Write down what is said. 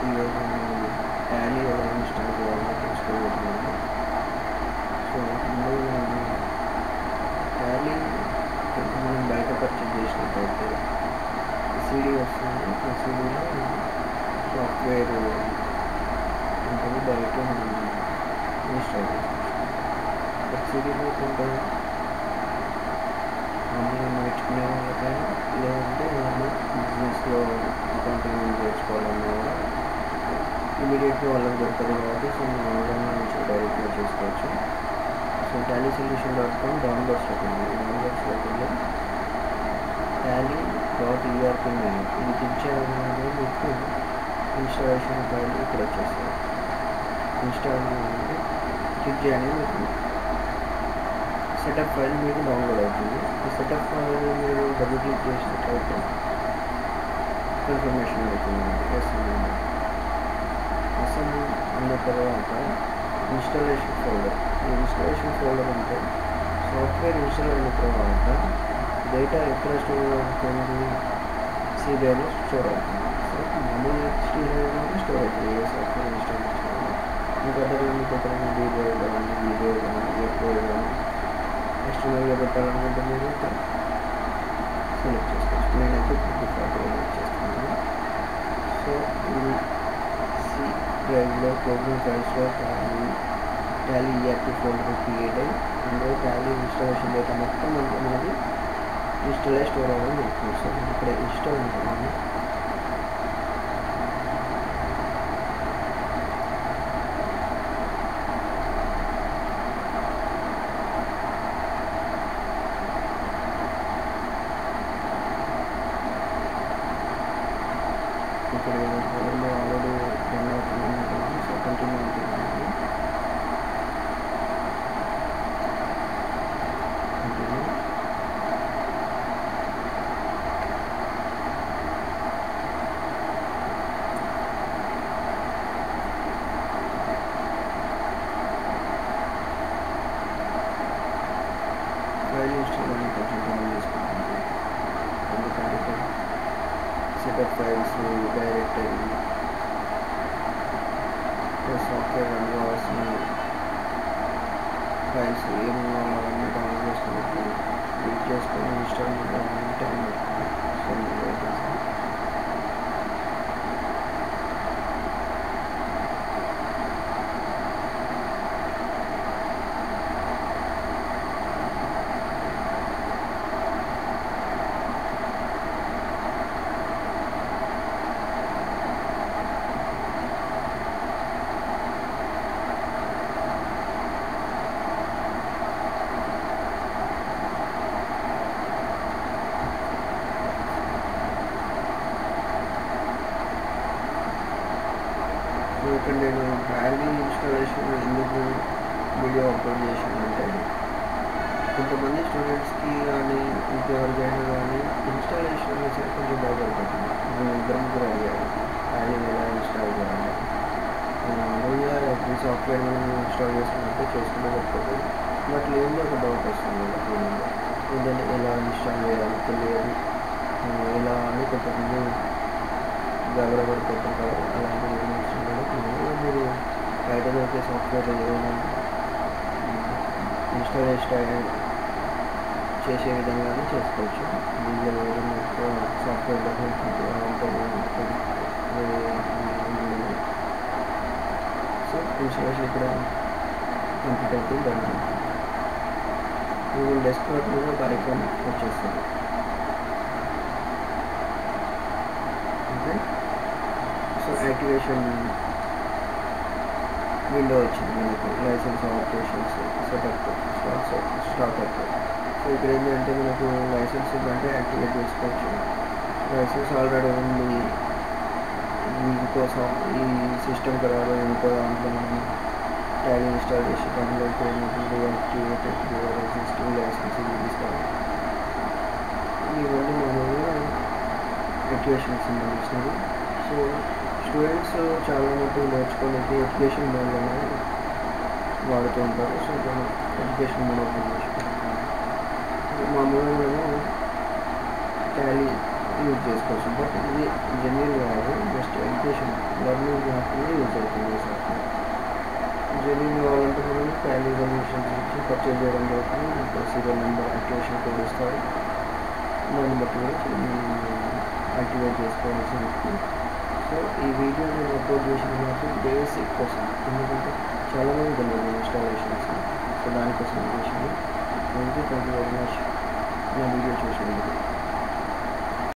ఈరోజు నేను టాలీ ఎలా ఇన్స్టాల్ చేయాలో తెలుసుకోబోతున్నాను. సో ముందుగా నేను టాలీ మనం బయట పర్చేజ్ చేసినట్టయితే సీడీ వస్తుంది. ఆ సీడీలో సాఫ్ట్వేర్ ఉంటుంది, బయట మనం ఇన్స్టాల్ చేసుకోవచ్చు. సీడీలో కొంత అన్నీ నేర్చుకునే వాళ్ళకైనా లేదంటే ఏదైనా బిజినెస్లో అకౌంటింగ్ నేర్చుకోవాలన్నా కూడా ఇమీడియట్గా వాళ్ళకి దొరకదు కాబట్టి సో మనం ఆన్లైన్ నుంచి డైరెక్ట్గా చేసుకోవచ్చు. సో tallysolution.com డౌన్లోడ్స్లోకి వెళ్ళి tally.erp ఇది క్లిక్ చేయగానే మీకు ఇన్స్టాలేషన్ ఫైల్ ఇక్కడ వచ్చేస్తుంది. ఇన్స్టాల్ క్లిక్ చేయగానే మీకు సెటప్ ఫైల్ మీకు డౌన్లోడ్ అవుతుంది. ఈ సెటప్ ఫైల్ మీరు డబుల్ క్లిక్ చేసినట్లయితే కన్ఫర్మేషన్ అవుతుంది. ఎస్ఎం అన్న తర్వాత ఇన్స్టాలేషన్ ఫోల్డర్. ఈ ఇన్స్టాలేషన్ ఫోల్డర్ అంటే సాఫ్ట్వేర్ ఇన్స్టాల్ అయిన తర్వాత డేటా ఎక్కడ స్టోర్ అవుతుంది, సిబిఐలో స్టోర్ అవుతుంది. సో మామూలుగా స్టోర్ అవుతుంది ఏ సాఫ్ట్వేర్ ఇన్స్టాల్ చేసుకోవాలి. ఇంకా మీకు ఎక్కడైనా డీబోయ్ కానీ వీడియో కానీ ఎఫ్ఓ కానీ ఎక్స్టర్నల్గా పెట్టాలనుకుంటే మీరు సెలెక్ట్ చేసుకోవచ్చు. నేనైతే సెలెక్ట్ చేస్తున్నాను. సో ఇది సి డ్రైవ్లో ప్రోగ్రామ్ ఫైల్స్లో టాలీ ఈఆర్పీ ఫోల్డర్ క్రియేట్ అయ్యి అందులో టాలీ ఇన్స్టాలేషన్ డేటా మొత్తం మనది ఇన్స్టాల్ అయ్యి స్టోర్ అవ్వడం జరుగుతుంది. సో ఇక్కడ ఇన్స్టాల్ ఉంటుంది. ఇక్కడ ఫోల్డర్లో ఆల్రెడీ రన్ అవుతుంది. సో కంటిన్యూ అవుతుంది. ఫైల్ ఇన్స్టాల్ అని కొంచెం టైం తీసుకుంటుంది. ఎందుకంటే setup files, directory, software run కావాల్సిన ఫైల్స్ ఏమి కావాలన్నీ డౌన్లోడ్ చేసుకున్నప్పుడు క్లిక్ చేసుకొని ఇన్స్టాల్ టైం పడుతుంది. సో ఇక్కడ నేను టాలీ ఇన్స్టాలేషన్ ఎందుకు వీడియో అప్లోడ్ చేశానంటే కొంతమంది స్టూడెంట్స్కి కానీ ఇంకెవరికైనా కానీ ఇన్స్టాలేషన్ అనేసరికి కొంచెం భయపడిపోతుంది. నేను ఇద్దరు అడిగాను టాలీ ఎలా ఇన్స్టాల్ చేయాలి. మామూలుగా ఈ సాఫ్ట్వేర్ మనం ఇన్స్టాల్ చేసుకున్నట్టే చేసుకుంటే తప్పదు. బట్ ఏందో ఒక డౌట్ వస్తుంది ఏదైనా ఎలా ఇన్స్టాల్ చేయాలి తెలియదు, ఎలా అని కొంతమంది గడబడిపోతుంటారు. అలాంటివి మీరు బయట దొరికే సాఫ్ట్వేర్ ఏదైనా ఇన్స్టాలేషన్ చేసే విధంగానే చేసుకోవచ్చు. దీనిలో ఎక్కువ సాఫ్ట్వేర్ సో ఇన్స్టాలేషన్ ఇక్కడ కంప్లీట్ అవుతుంది. దాన్ని గూగుల్ డెస్క్టాప్ మీద ఒక ఐకాన్ వచ్చేస్తుంది. ఓకే, సో యాక్టివేషన్ విండో వచ్చింది మనకు. License operations setup startup. So ఇక్కడ ఏంటంటే మనకు లైసెన్స్ అంటే యాక్టివేట్ చేసుకోవచ్చు. లైసెన్స్ ఆల్రెడీ ఉంది, ఇంకోసం ఈ సిస్టమ్ ఖరాబ్ ఇంకో దాంట్లో మనం టాలీ ఇన్స్టాల్ చేసి డౌన్లోడ్ యాక్టివేటెడ్ ఎగ్జిస్టింగ్ లైసెన్స్ ఇది తీసుకోవాలి. ఇవన్నీ మామూలుగా యాక్టివేషన్ సంబంధించినవి. సో స్టూడెంట్స్ చాలా మటుకు నేర్చుకోవడానికి ఎడ్యుకేషన్ మోడ్లోనే వాడుతూ ఉంటారు. సో ఎడ్యుకేషన్ మోడ్ ఓపెన్ చేసుకుంటాం. మామూలుగా మేము టాలీ యూజ్ చేసుకోవచ్చు. బట్ ఇది జెన్యున్ కాదు, జస్ట్ ఎడ్యుకేషన్ లెర్నింగ్ యాప్ని యూజ్ అవుతుంది సాఫ్ట్వేర్. జెన్యున్ కావాలంటే మనం ప్యాన్ ఇన్ఫర్మేషన్స్ ఇచ్చి పర్చేజ్ చేయడం జరుగుతుంది. ఇంకా సీరియల్ నెంబర్ యాక్టివేషన్ కోడ్ ఇస్తారు, దాన్ని బట్టి యాక్టివేట్ చేసుకోవాల్సి ఉంటుంది. సో ఈ వీడియో నేను అప్లోడ్ చేసిన నాకు బేసిక్ కోసం, ఎందుకంటే చాలామంది తెలియదు ఇన్స్టాలేషన్స్, సో దానికోసం చేసింది. థ్యాంక్ యూ వెరీ మచ్ నా వీడియో చూసినందుకు.